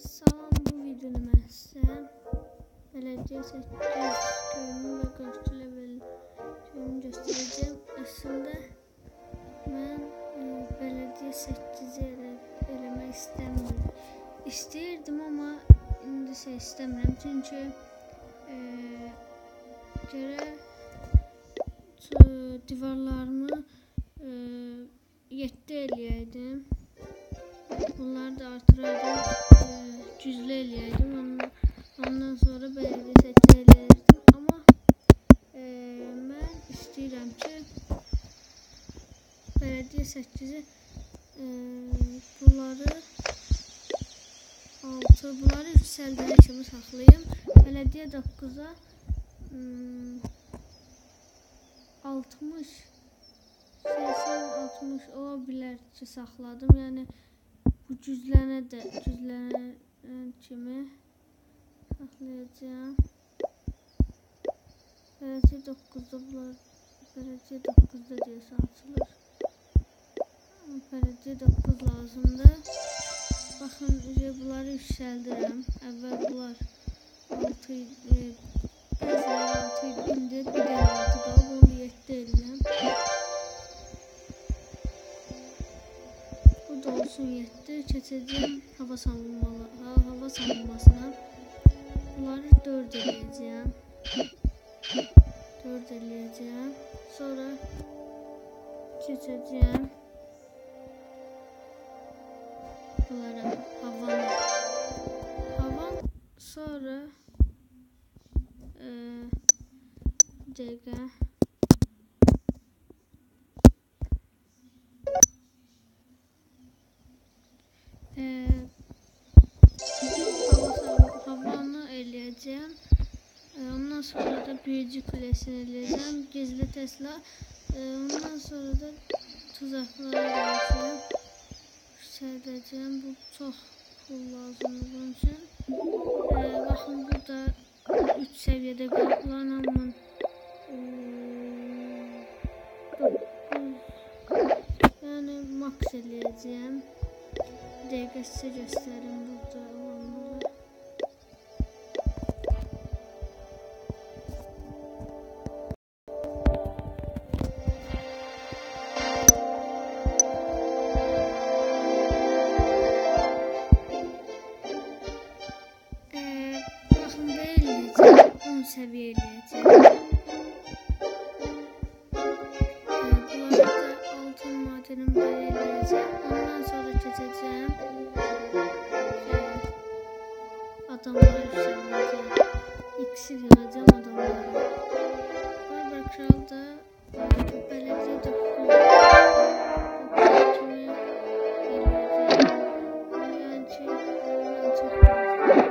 Salam, bu videoda mən sizə belediye 8 köyünün və 4 level köyünü göstərəcəm. Əslində mən belediye 8-i eləmək istəyirdim, amma indi isə istəmirəm. Çünki gərək divarlarını 7 eləyəydim. Bunları da artıraydım, cüzlü eləyəydim. Ondan sonra belediye 8 eləyirdim. Amma mən istəyirəm ki, belediye 8-i bunları 6, bunları yüksəldənə kimi saxlayayım. Belediye 9-a 60, 80-60 ola bilər ki, saxladım. Yəni bu cüzlənə kimi saxlayacağım. Belediye 9-da bunlar, belediye 9-da deyəsən açılır. Belediye 9 lazımdır. Baxın, bunları yüksəldirəm. Əvvəl bunlar 6 idi, bəziləri 6 idi, indi bir dənə 6 qalıb, onu 7 eləyəm. Bu da olsun 7, keçəcəyim hava savunmasına. Bunları 4 eləyəcəyəm. 4 eləyəcəyəm. Sonra keçəcəyəm bunlara, havan, sonra bir dəqiqə. Havanı eləyəcəm. Ondan sonra da büyücü kulesini eləyəcəm. Gizli Tesla. Ondan sonra da tuzaklara eləyəcəm. Yüksəldəcəm. Bu çox pul lazımdır bunun üçün. Baxın, burada 3 səviyyədə qapılan, amma yəni max eləyəcəm. Bir dəqiqə sizə göstərim burada olanları. Baxın, belə eləyəcəm, 10 səviyyə eləyəcəm. Bunları da altın madenin belə eləyəcəm. Ondan sonra keçəcəm adamları yüksələcəm. İksir yığacam adamları. Barbar Kral da belediye 9 kimi eləyəcəm. Yəni ki, mən çox lazım.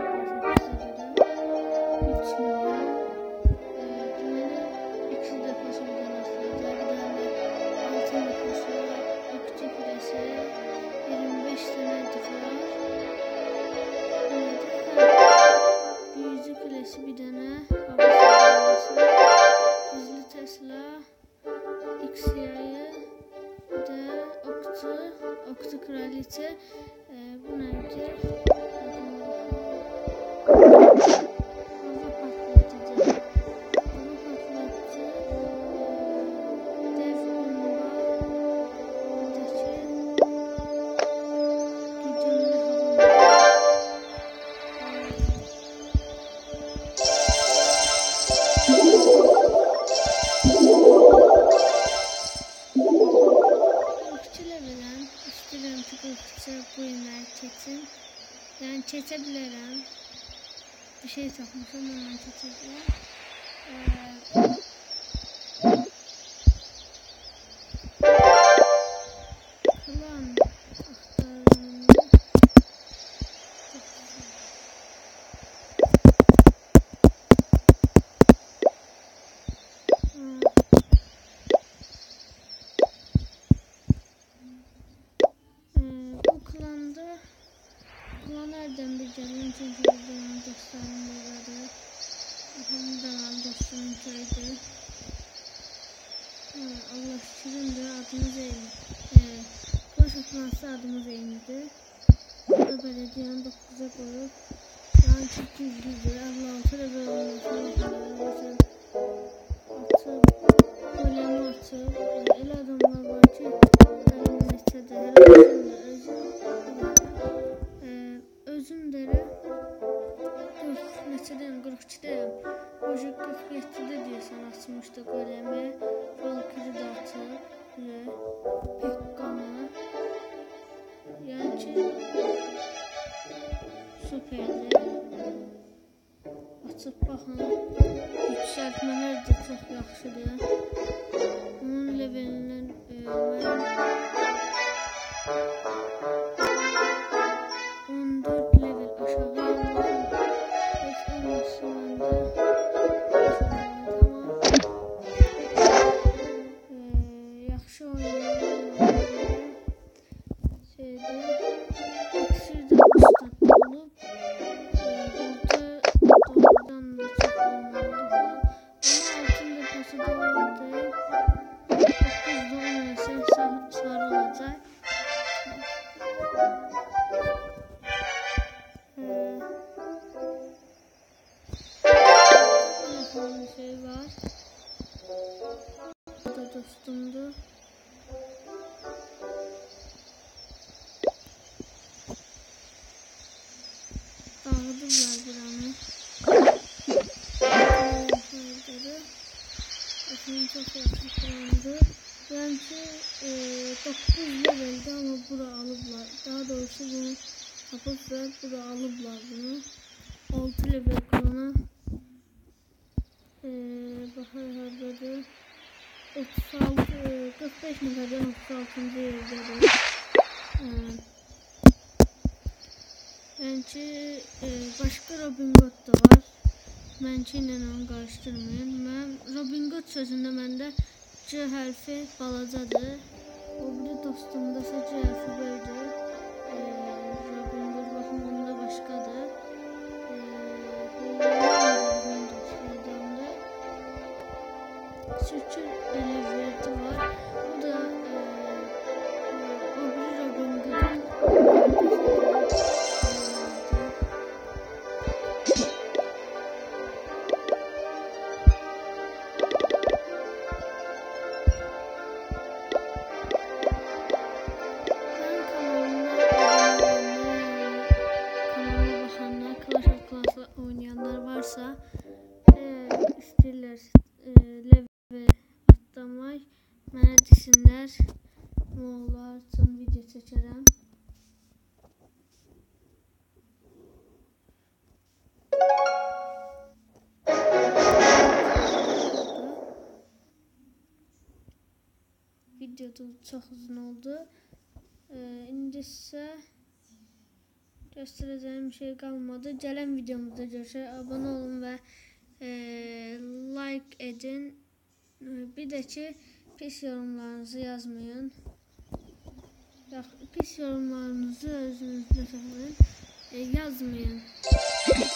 3 milyon. Deməli, 2 dəfə soldan atlayacaq. Bir dənə altın deposu, okçu kulesi, 25 dənə divar. Büyücü kulesi bir dənə, hava savunması, gizli Tesla, X-yayı, bir də okçu kraliçe. Bu nədir? Hava patlatıcı. Dev bomba. Buradakı güdümlü hava. Level'əm. İstəyirəm ki, qorxuca bu illəri keçsin. Yəni keçə bilərəm. Bir şey tapmışam, ondan keçəcəm. Klan axtarımında. Bu klanda nereden bir gəlin, çünki benim dostlarım buradadır. Hamıdan dostlarım köydə. Allah şüküründür, adımız eyni. Boş atması adımız eynidir. da belediyenin 9'a koyup yani çok gizlidir. Evlatı da böyle olmasına bakımları atıp golemi atıp elə adamlar var ki neçədə özüm derəm 42'deyəm. Oje 47'de deyəsən açmışdı golemi. Valkyrie də atıb və Pekkanı. Yəni ki süperdir. Açıb baxın. Yüksəltmələr də çox yaxşıdır. Onun levelindən mən 14 level aşağı yenildim. Heç olmazsa məndə yaxşı oynayanlar şeydə iksirdə ustad olub burada doğrudan da çox olmalıdır. Ama altın deposu da olmadı. 9'da olmayacaq, sarı olacaq. Bir şey var. Bu da dostumdu. Dağıdılar buranı. Efendim çok yaxşı kullandı. Yani ki 9 leveldi ama bura alıblar. Daha doğrusu bunu tapıp ve bura alıblar bunu. 6 level kullanı. Bahar hardadır. 36, 45 neferden 36. yerdedir. Yani ki başka Robin Hood da var. Mənki ilə onu qarışdırmayın. Mən Robin Hood sözündə məndə C hərfi balacadır. O biri dostumda ise C hərfi böyüdür. Robin Hood baxın bunda başqadır. Sürçür eleverti var. Bu da o biri Robin Hood'un oynayanlar varsa istəyirlər level atlamak mənə desinlər. Onlar üçün video çəkərəm. Video da çox uzun oldu. İndi isə göstereceğim bir şey kalmadı. Gelen videomuzda görüşürüz. Abone olun ve like edin. Bir de ki pis yorumlarınızı yazmayın. Pis yorumlarınızı özünüzde saklayın. Yazmayın.